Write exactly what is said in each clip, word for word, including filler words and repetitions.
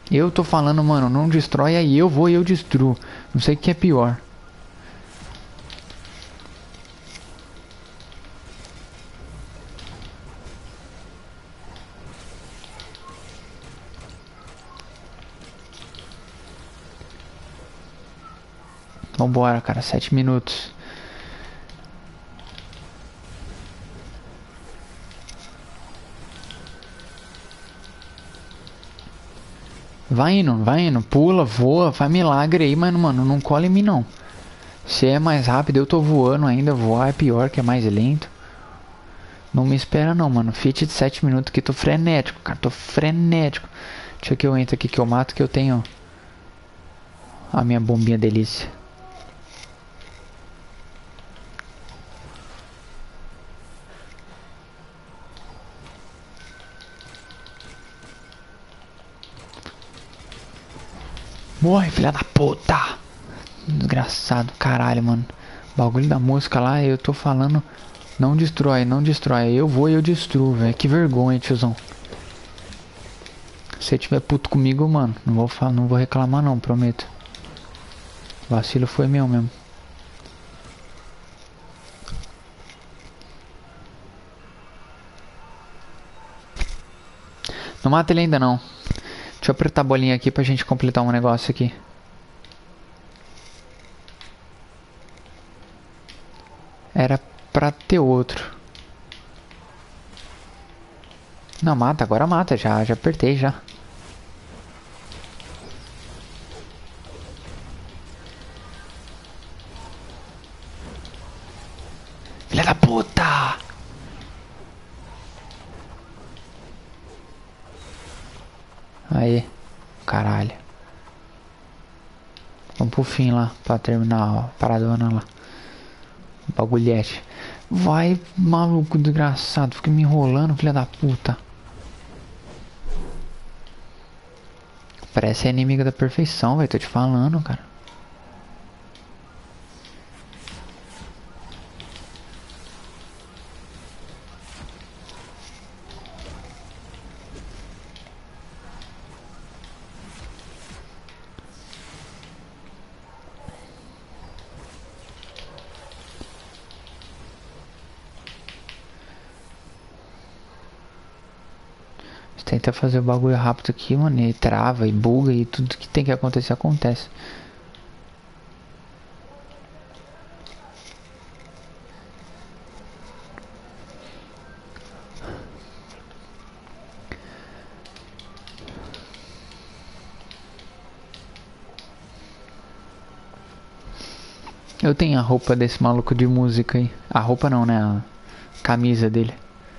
Eu tô falando, mano, não destrói, aí eu vou e eu destruo. Não sei o que é pior. Vambora, cara, sete minutos. Vai indo, vai indo, pula, voa, faz milagre aí, mas, mano, não cola em mim não. Se é mais rápido, eu tô voando ainda, voar é pior, que é mais lento. Não me espera não, mano. Fit de sete minutos que tô frenético, cara, tô frenético. Deixa que eu entro aqui que eu mato, que eu tenho a minha bombinha delícia. Morre, filha da puta! Desgraçado, caralho, mano. Bagulho da música lá, eu tô falando. Não destrói, não destrói. Eu vou e eu destruo, velho. Que vergonha, tiozão. Se você tiver puto comigo, mano, não vou, falar, não vou reclamar não, prometo. O vacilo foi meu mesmo. Não mata ele ainda não. Deixa eu apertar a bolinha aqui pra gente completar um negócio aqui. Era pra ter outro. Não, mata, agora mata. Já, já apertei, já. Filha da puta! Aí. Caralho. Vamos pro fim lá, pra terminar a paradona lá. Bagulhete. Vai, maluco desgraçado. Fica me enrolando, filha da puta. Parece a inimiga da perfeição, velho. Tô te falando, cara. Tenta fazer o bagulho rápido aqui, mano, e trava, e buga, e tudo que tem que acontecer, acontece. Eu tenho a roupa desse maluco de música aí. A roupa não, né? A camisa dele.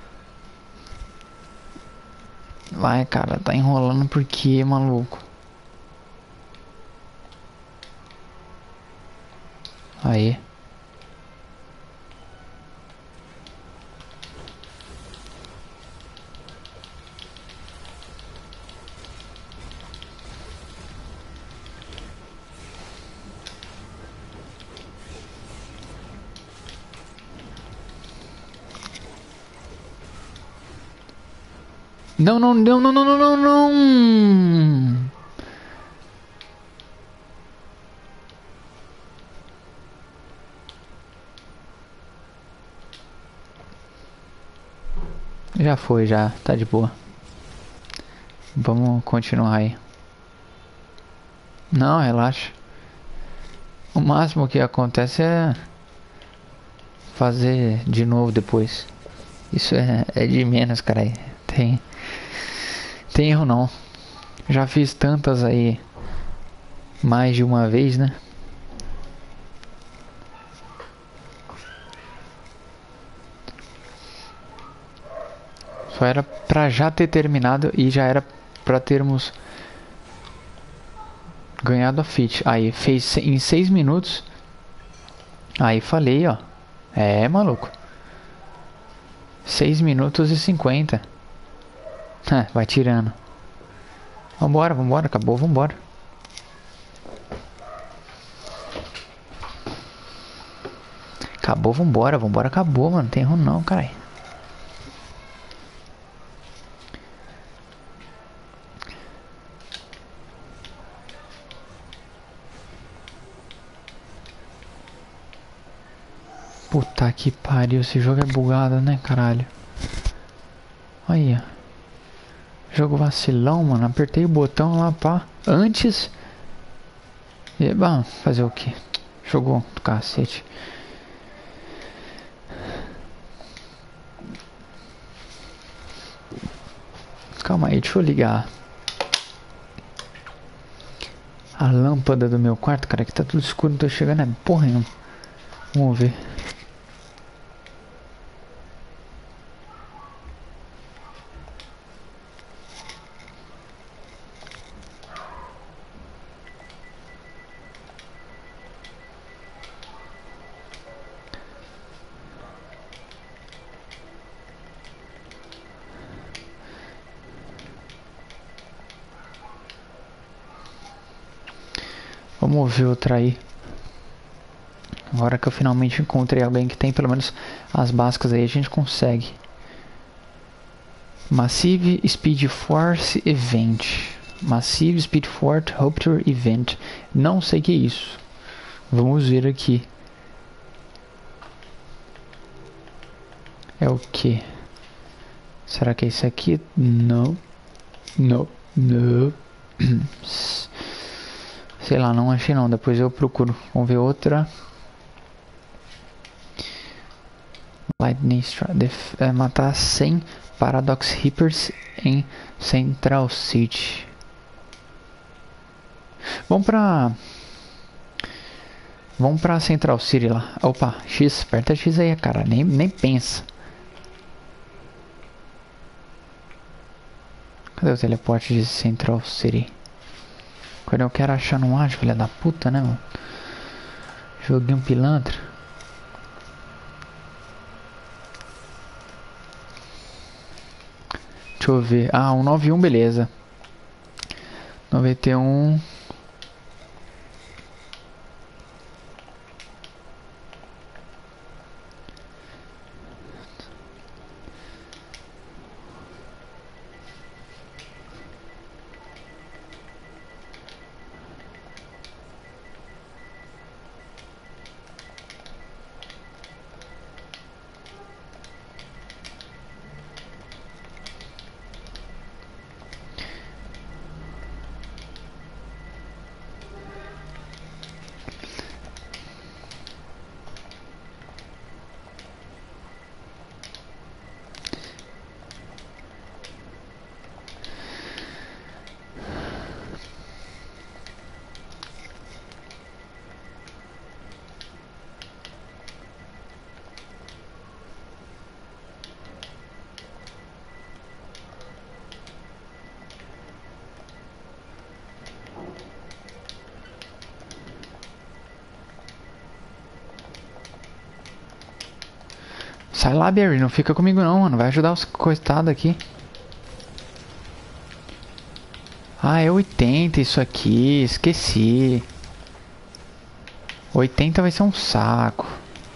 Vai, cara, tá enrolando por quê, maluco? Aí. Não, não, não, não, não, não, não, não. Já foi, já. Tá de boa. Vamos continuar aí. Não, relaxa. O máximo que acontece é fazer de novo depois. Isso é, é de menos, cara. Tem, tem erro não. Já fiz tantas aí mais de uma vez, né? Só era pra já ter terminado e já era pra termos ganhado a fit. Aí fez em seis minutos. Aí falei, ó. É, maluco. seis minutos e cinquenta. Vai tirando. Vambora, vambora. Acabou, vambora. Acabou, vambora. Vambora, acabou, mano. Não tem erro não, caralho. Puta que pariu, esse jogo é bugado, né, caralho? Olha. Jogo vacilão, mano. Apertei o botão lá, pá. Antes. E, bom, fazer o que? Jogou do cacete. Calma aí, deixa eu ligar a lâmpada do meu quarto, cara, que tá tudo escuro, não tô chegando é porra nenhuma. Vamos ver. Vamos ver outra aí. Agora que eu finalmente encontrei alguém que tem pelo menos as básicas aí, a gente consegue. Massive Speed Force Event. Massive Speed Force Rupture Event. Não sei o que é isso. Vamos ver aqui. É o que? Será que é isso aqui? Não. Não. Não. Sei lá, não achei não. Depois eu procuro. Vamos ver outra. Lightning Strike. É, matar cem Paradox Reapers em Central City. Vamos pra... Vamos pra Central City lá. Opa, X. Aperta X aí, cara. Nem, nem pensa. Cadê o teleporte de Central City? Quando eu quero achar, não acho, filha da puta, né, mano? Joguinho pilantra. Deixa eu ver. Ah, um nove um, beleza. noventa e um. Sai lá, Barry. Não fica comigo não, mano. Vai ajudar os coitados aqui. Ah, é oitenta isso aqui. Esqueci. oitenta vai ser um saco.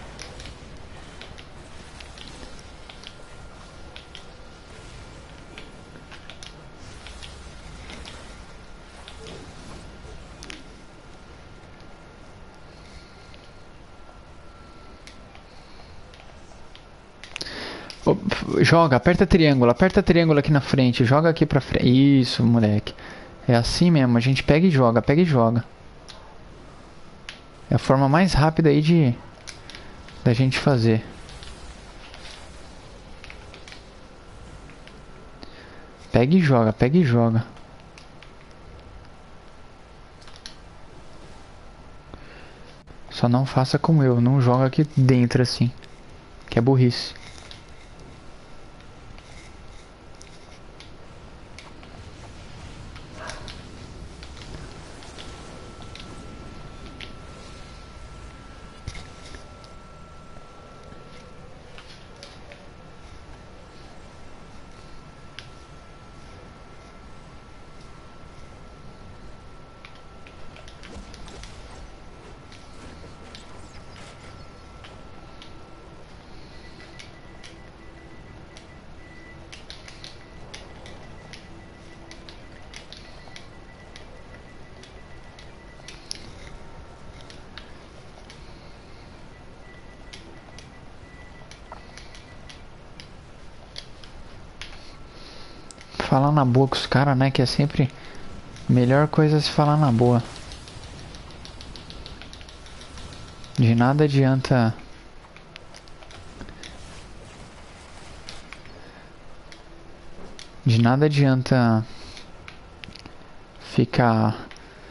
Joga, aperta triângulo, aperta triângulo aqui na frente, joga aqui pra frente. Isso, moleque. É assim mesmo, a gente pega e joga, pega e joga. É a forma mais rápida aí de da gente fazer. Pega e joga, pega e joga. Só não faça como eu, não joga aqui dentro assim, que é burrice. Falar na boa com os caras, né? Que é sempre a melhor coisa é se falar na boa. De nada adianta... De nada adianta... Ficar...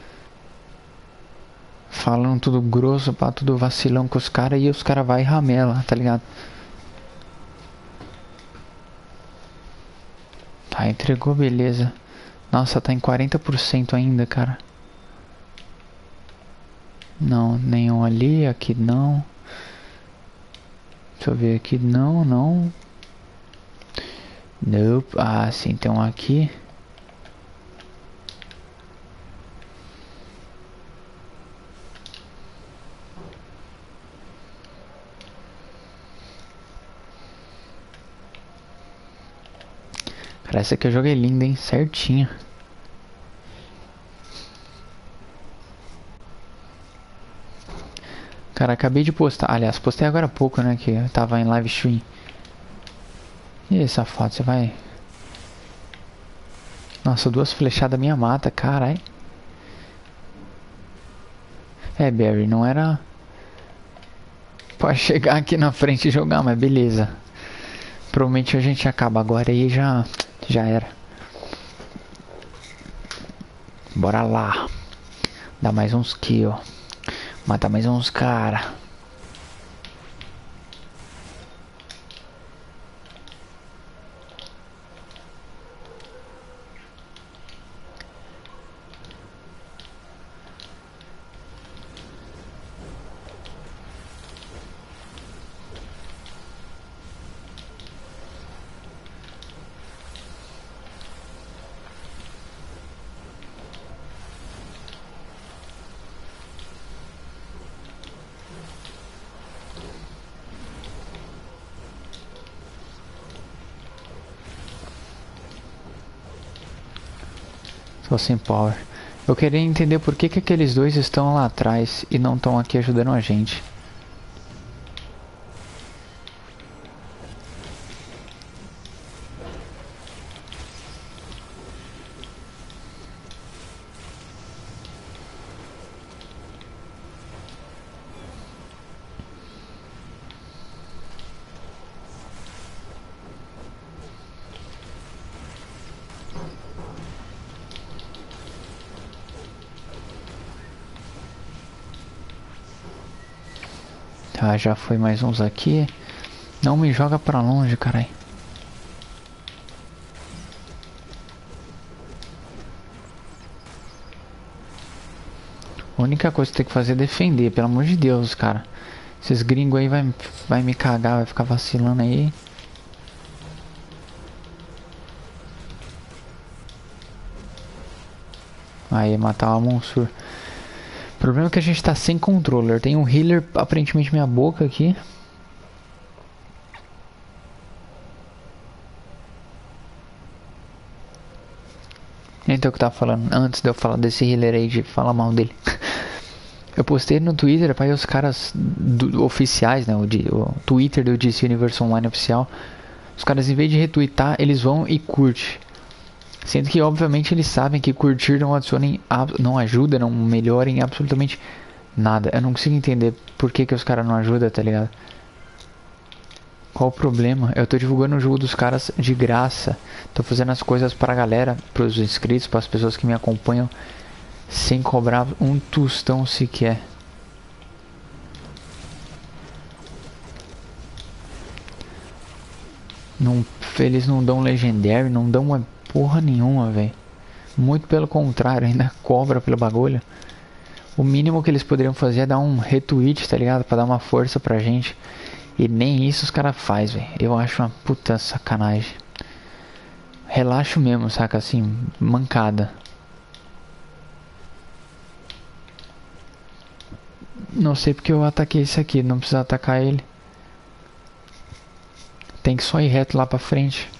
Falando tudo grosso, pá, tudo vacilão com os caras e os caras vai e ramela, tá ligado? Tá, entregou, beleza. Nossa, tá em quarenta por cento ainda, cara. Não, nenhum ali, aqui não. Deixa eu ver aqui, não, não. Nope, ah, sim, tem um aqui. Cara, essa aqui eu joguei linda, hein? Certinho. Cara, acabei de postar. Aliás, postei agora há pouco, né? Que eu tava em live stream. E aí, safado, você vai... Nossa, duas flechadas minha mata, carai. É, Barry, não era... Pode chegar aqui na frente e jogar, mas beleza. Provavelmente a gente acaba agora e já... Já era. Bora lá. Dá mais uns kills. Matar mais uns cara. Tô sem power. Eu queria entender por que que aqueles dois estão lá atrás e não estão aqui ajudando a gente. Tá, já foi mais uns aqui. Não me joga pra longe, carai. A única coisa que tem que fazer é defender, pelo amor de Deus, cara. Esses gringos aí vai, vai me cagar, vai ficar vacilando aí. Aí, matar uma Monsur. O problema é que a gente tá sem controller. Tem um healer, aparentemente minha boca aqui. Então o que eu tava falando, antes de eu falar desse healer aí, de falar mal dele. Eu postei no Twitter, para os caras do, oficiais, né, o, de, o Twitter do D C Universe Online oficial. Os caras, em vez de retweetar, eles vão e curte. Sendo que, obviamente, eles sabem que curtir não adiciona, não ajuda, não melhora em absolutamente nada. Eu não consigo entender por que, que os caras não ajudam, tá ligado? Qual o problema? Eu tô divulgando o jogo dos caras de graça. Tô fazendo as coisas pra galera, pros inscritos, pras pessoas que me acompanham, sem cobrar um tostão sequer. Não, eles não dão legendary, não dão uma porra nenhuma, velho. Muito pelo contrário, ainda cobra pelo bagulho. O mínimo que eles poderiam fazer é dar um retweet, tá ligado? Pra dar uma força pra gente. E nem isso os caras fazem, velho. Eu acho uma puta sacanagem. Relaxo mesmo, saca? Assim, mancada. Não sei porque eu ataquei esse aqui, não precisa atacar ele. Tem que só ir reto lá pra frente.